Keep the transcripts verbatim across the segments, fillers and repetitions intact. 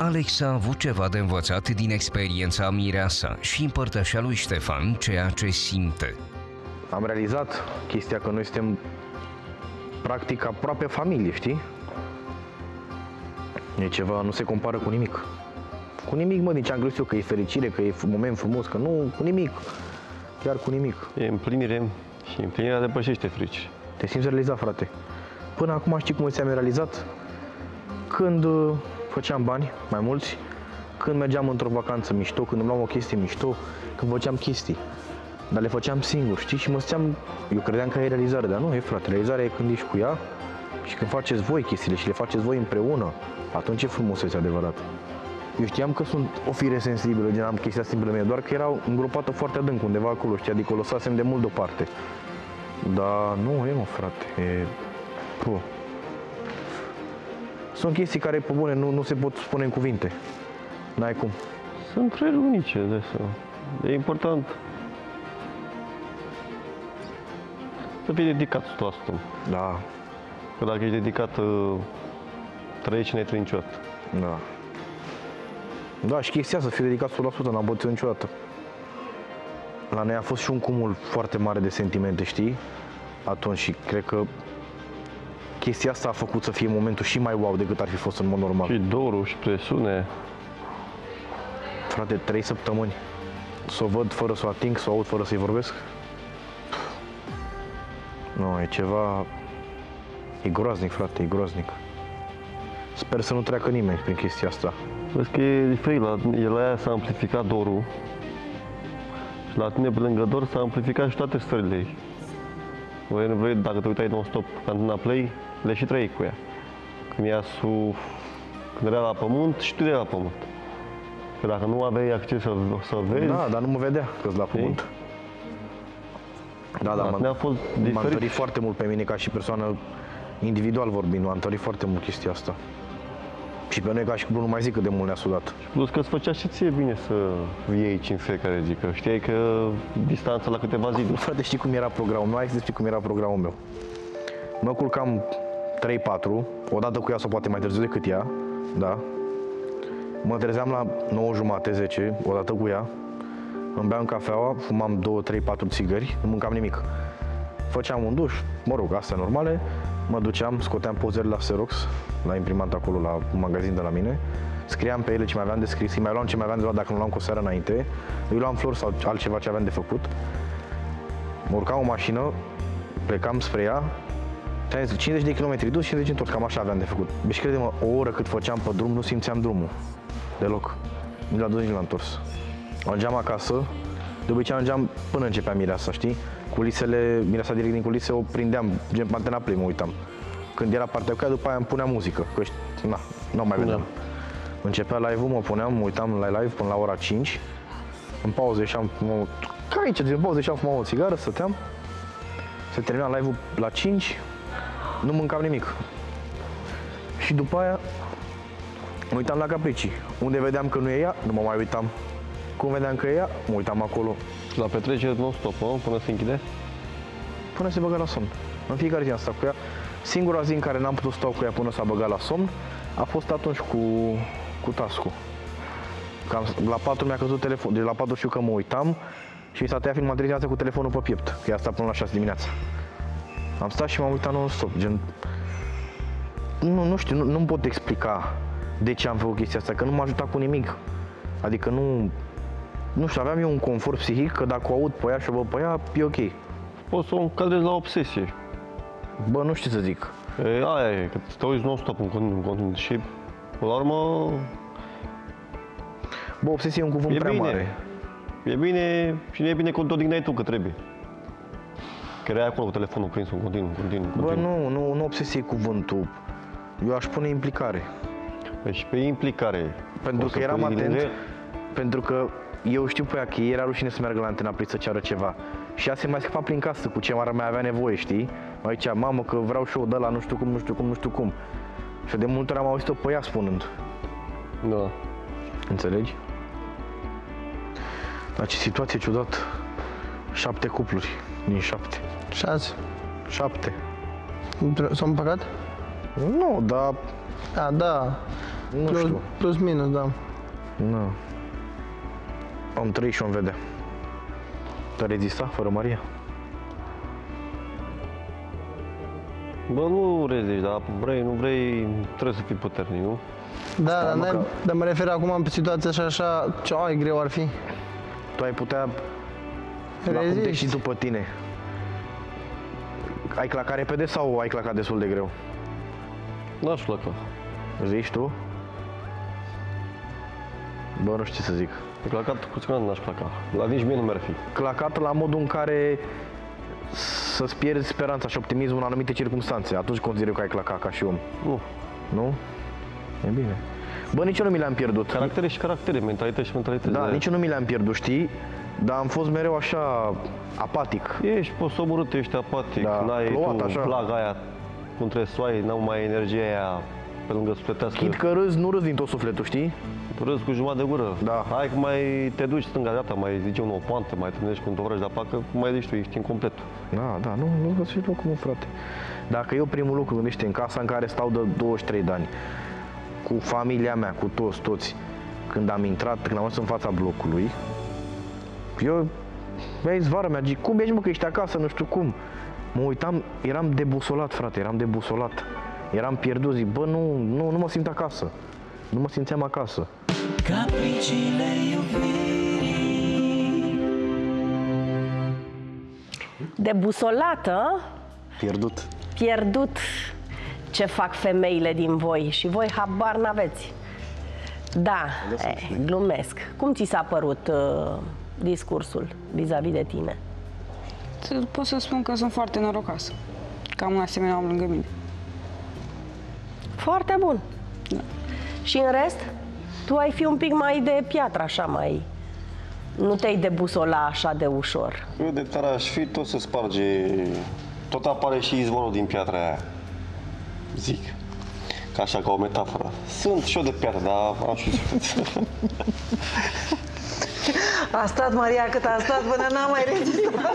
Alex a avut ceva de învățat din experiența mireasa și împărtășea lui Ștefan ceea ce simte. Am realizat chestia că noi suntem practic aproape familie, știi? E ceva, nu se compară cu nimic. Cu nimic, mă, din ce am crezut eu, că e fericire, că e moment frumos, că nu, cu nimic. Chiar cu nimic. E împlinire și împlinirea depășește frici. Te simți realizat, frate. Până acum știi cum ți-am realizat? Când uh, făceam bani, mai mulți, când mergeam într-o vacanță mișto, când îmi luam o chestie mișto, când făceam chestii. Dar le făceam singur, știi? Și mă stăteam, eu credeam că e realizare, dar nu e, frate. Realizarea e când ești cu ea și când faceți voi chestiile și le faceți voi împreună. Atunci e frumusețe adevărat. Eu știam că sunt o fire sensibilă, gen am chestia simplă mea, doar că era îngropată foarte adânc undeva acolo, știi? Adică o lăsasem de mult deoparte. Dar nu e, mă, frate, e... Puh. Sunt chestii care, pe bune, nu, nu se pot spune în cuvinte. N-ai cum. Sunt trăiri unice, de asta. E important să fii dedicat o sută la sută. Da. Că dacă ești dedicat, trăiești și n-ai trăit niciodată. Da. Da, și chestia să fii dedicat o sută la sută, n-am bătut niciodată. La noi a fost și un cumul foarte mare de sentimente, știi? Atunci și cred că chestia asta a făcut să fie momentul și mai wow decât ar fi fost în mod normal. Și dorul și presiune. Frate, trei săptămâni să o văd fără să o ating, să o aud fără să-i vorbesc. Nu, e ceva... E groaznic, frate, e groaznic. Sper să nu treacă nimeni prin chestia asta. Vezi că e diferit, la, la ea s-a amplificat dorul și la tine pe lângă dor s-a amplificat și toate stările ei. Voi, dacă te uitai non-stop pe Antena Play, le și trăi cu ea. Când, ea su, când era la pământ și tu erai la pământ. Că dacă nu aveai acces să, să vezi... Da, dar nu mă vedea că-s la pământ. Da, da, m-a întărit foarte mult pe mine ca și persoană, individual vorbind, m-a întărit foarte mult chestia asta. Și pe noi ca și nu mai zic cât de mult ne-a sudat. Și plus că îți făcea și ție bine să vii aici în fiecare zi, că știai că distanța la câteva zile. Frate, știi cum era programul meu? Hai să știi cum era programul meu. Mă culcam trei patru, odată cu ea sau poate mai târziu decât ea, da? Mă trezeam la nouă jumate, zece, odată cu ea. Îmi beam cafeaua, fumam două, trei, patru țigări, nu mâncam nimic. Făceam un duș, mă rog, astea normale. Mă duceam, scoteam pozele la Xerox, la imprimant acolo, la un magazin de la mine. Scriam pe ele ce mai aveam de scris, îi mai luam ce mai aveam de luat dacă nu luam cu o seară înainte. Îi luam flori sau altceva ce aveam de făcut. Mă urcam o mașină, plecam spre ea. cincizeci de kilometri dus, cincizeci întors, cam așa aveam de făcut. Deci crede-mă, o oră cât făceam pe drum, nu simțeam drumul. Deloc. Nici la dus, nici la întors. Ajungeam acasă, de obicei ajungeam până începea mireasa, știi? Culisele, mireasa direct din culise o prindeam, gen Antena Play mă uitam. Când era partea cu ea, după aia îmi puneam muzică, că na, nu mai vedeam. Începea live-ul, mă puneam, mă uitam la live până la ora cinci. În pauză ieșeam, mă, ca aici, în pauză ieșeam, fumam o țigară, stăteam. Se termina live-ul la cinci, nu mâncam nimic. Și după aia mă uitam la Capricii. Unde vedeam că nu e ea, nu mă mai uitam. Cum vedeam că e ea, mă uitam acolo. La petrecere non-stop, până se închide? Până se băga la somn. În fiecare zi am stat cu ea. Singura zi în care n-am putut stau cu ea până s-a băgat la somn a fost atunci cu, cu Tascu. Cam la patru mi-a căzut telefon, deci la patru știu că mă uitam și mi s-a tăiat filma dimineața cu telefonul pe piept, că ea sta până la șase dimineața. Am stat și m-am uitat non-stop, gen... Nu, nu știu, nu, nu-mi pot explica de ce am făcut chestia asta, că nu m-a ajutat cu nimic. Adică nu... Nu știu, aveam eu un confort psihic, că dacă o aud pe ea și o văd pe ea, e ok. Poți să o încadrezi la obsesie. Bă, nu știu ce să zic. E, aia e, că te uiți non-stop în continuu, în continuu și, până la urmă... Bă, obsesie e un cuvânt e prea bine. mare. E bine și nu e bine că te odihnai tu, că trebuie. Că erai acolo cu telefonul prins în continuu, în continuu, în continuu. Bă, nu, nu, nu obsesie e cuvântul. Eu aș pune implicare. Păi și pe implicare. Pentru că eram atent, pentru că eu știu pe ea că era rușine să meargă la Antena Play să ceară ceva. Și ea se mai scăpa prin casă cu ce mai avea nevoie, știi? Mai zicea, mamă, că vreau și eu de la nu știu cum, nu știu cum, nu știu cum. Și de multe ori am auzit-o pe ea spunând. Da. Înțelegi? Dar ce situație ciudată. Șapte cupluri din șapte. Șase. Șapte. S-au împăcat? Nu, dar... A, da. Nu plus, știu. plus minus, da. Nu. Am trăit și om vedea. Dar rezista fără Maria? Bă, nu reziști, dar vrei, nu vrei, trebuie să fii puternic, nu? Da, Stai, dar, mă, n-ai- că- dar mă refer acum pe situația așa, așa, ce mai greu ar fi. Tu ai putea, la cum te Reziști. știi după tine, ai clacat repede sau ai clacat destul de greu? N-aș pleca. Zici tu? Bă, nu știu ce să zic. E clacat cu siguranță n-aș pleca. La nici mie nu mi-ar fi. Clacat la modul în care să-ți pierzi speranța și optimismul în anumite circunstanțe. Atunci consider eu că ai clacat ca și om. Nu. Nu? E bine. Bă, nici eu nu mi le-am pierdut. Caractere și caractere, mentalități și mentalități. Da, de- nici eu nu mi le-am pierdut, știi? Dar am fost mereu așa apatic. Ești posobărât, ești apatic, Da, n-ai plouat tu așa. plaga aia, cum trebuie să o ai, n-au mai energia aia pe lângă sufletească. Chit că râzi, nu râzi din tot sufletul, știi? Râzi cu jumătate de gură. Da. Hai că mai te duci stânga-dreapta, mai zici un o poantă, mai te gândești cu un tovarăș de apacă, mai zici tu, ești incomplet. Da, da, nu, nu găsești locul meu, frate. Dacă eu primul lucru gândește în casa în care stau de douăzeci și trei de ani, cu familia mea, cu toți, toți, când am intrat, când am ajuns în fața blocului, eu, băi, zvara mea, zic, cum ești, mă, că ești acasă, nu știu cum. Mă uitam, eram debusolat, frate, eram debusolat. Eram pierdut, zic, bă, nu, nu, nu mă simt acasă. Nu mă simțeam acasă. Capricile iubirii. Debusolată, Pierdut. pierdut ce fac femeile din voi și voi habar n-aveți. Da, eh, glumesc. Cum ți s-a părut uh, discursul vis-a-vis de tine? Pot să spun că sunt foarte norocoasă că am un asemenea om lângă mine. Foarte bun. Da. Și în rest, tu ai fi un pic mai de piatră, așa, mai... Nu te-ai debusola așa de ușor. Eu de tare aș fi, tot se sparge, tot apare și izvorul din piatra aia. Zic. Ca așa, ca o metaforă. Sunt și eu de piatră, dar am și suflet. A stat Maria cât a stat până n-a mai rezistat.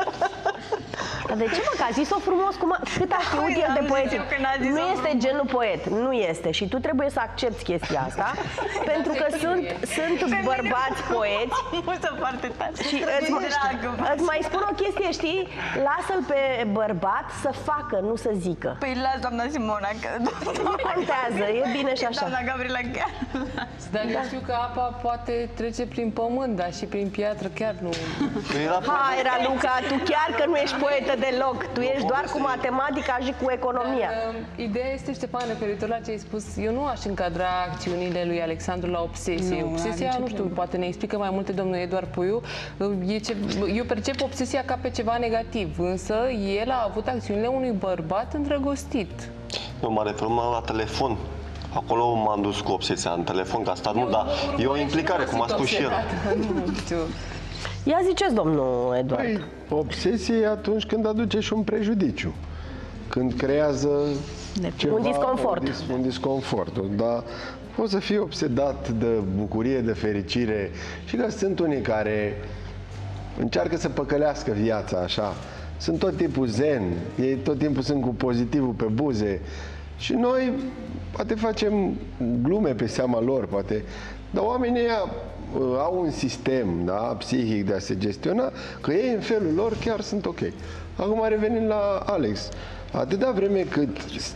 Dar de ce, mă, că a zis-o frumos cum a, cât a știut el de n-am poet. zis eu că n-a zis-o Nu este frumos. genul poet, nu este. Și tu trebuie să accepti chestia asta, pentru că sunt, sunt bărbați poeți. Multă foarte tare. Și îți, îți mai spun o chestie, știi? Lasă-l pe bărbat să facă, nu să zică. Păi las, doamna Simona, că... Nu contează, e bine și așa. Doamna Gabriela chiar. Dar eu știu că apa poate trece prin pământ, dar și prin piatră chiar nu. Hai, Raluca, tu chiar că nu ești poetă deloc. Tu ești doar cu matematica și cu economia. Dar, uh, ideea este, Ștefan, referitor la ce ai spus, eu nu aș încadra acțiunile lui Alexandru la obsesie. Nu, Obsesia, n-are nu nicio știu, problemă. poate ne explică mai multe domnul Eduard Puiu. Uh, E ce, eu percep obsesia ca pe ceva negativ, însă el a avut acțiunile unui bărbat îndrăgostit. Eu mă refer numai la telefon. Acolo m-am dus cu obsesia în telefon, că asta nu, Eu dar mă e o urmăresc implicare, și cum mă a spus și el. simt obsedată. Nu știu. Ia ziceți, domnul Eduard. Păi, obsesie e atunci când aduce și un prejudiciu. Când creează ceva, Un disconfort. Un, dis, un disconfort. Dar poți să fii obsedat de bucurie, de fericire. Și că sunt unii care încearcă să păcălească viața așa. Sunt tot timpul zen, ei tot timpul sunt cu pozitivul pe buze. Și noi poate facem glume pe seama lor, poate. Dar oamenii ăia uh, au un sistem, da, psihic de a se gestiona, că ei în felul lor chiar sunt ok. Acum revenind la Alex, atâta vreme cât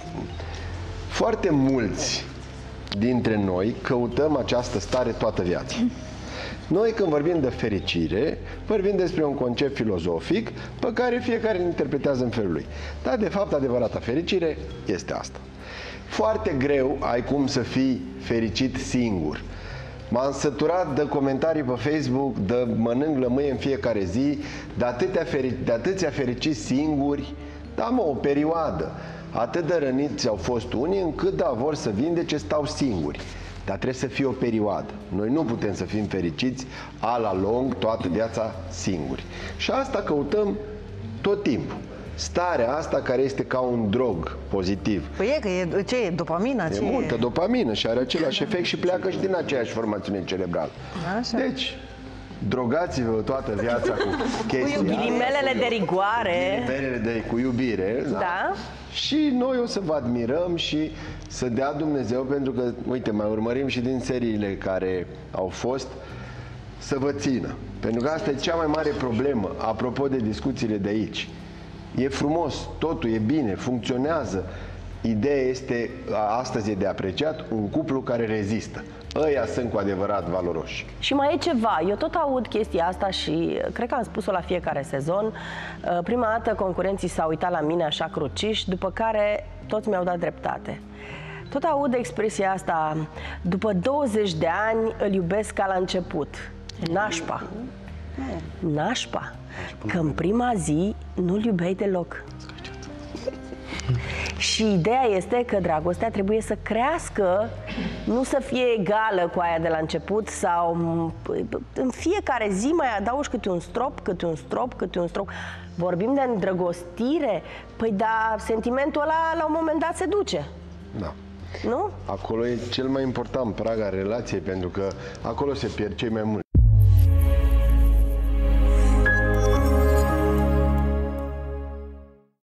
foarte mulți dintre noi căutăm această stare toată viața. Noi când vorbim de fericire, vorbim despre un concept filozofic pe care fiecare îl interpretează în felul lui. Dar de fapt adevărata fericire este asta. Foarte greu ai cum să fii fericit singur. M-am săturat de comentarii pe Facebook, de mănânc lămâie în fiecare zi, de atâția, feri- de atâția fericiți singuri. Da, mă, o perioadă. Atât de răniți au fost unii încât, da, vor să vindece, stau singuri. Dar trebuie să fie o perioadă. Noi nu putem să fim fericiți a la lung toată viața singuri. Și asta căutăm tot timpul. Starea asta care este ca un drog pozitiv. Păi e că e, ce e? Dopamina? Ce E multă dopamină și are același efect și pleacă și din aceeași formațiune cerebrală. Așa. Deci, drogați-vă toată viața cu chestia. Cu ghilimelele de rigoare. Cu ghilimelele de, cu iubire. Da? Da. Și noi o să vă admirăm și să dea Dumnezeu, pentru că, uite, mai urmărim și din seriile care au fost, să vă țină. Pentru că asta e cea mai mare problemă, apropo de discuțiile de aici. E frumos, totul e bine, funcționează. Ideea este, astăzi e de apreciat, un cuplu care rezistă. Ăia sunt cu adevărat valoroși. Și mai e ceva, eu tot aud chestia asta și cred că am spus-o la fiecare sezon. Prima dată concurenții s-au uitat la mine așa cruciși, după care toți mi-au dat dreptate. Tot aud expresia asta, după douăzeci de ani îl iubesc ca la început. Nașpa. Nașpa. Că în prima zi nu-l iubeai deloc. Și ideea este că dragostea trebuie să crească, nu să fie egală cu aia de la început sau în fiecare zi mai adaugi câte un strop, câte un strop, câte un strop. Vorbim de îndrăgostire, păi da, sentimentul ăla la un moment dat se duce. Da. Nu? Acolo e cel mai important prag al relației, pentru că acolo se pierd cei mai mulți.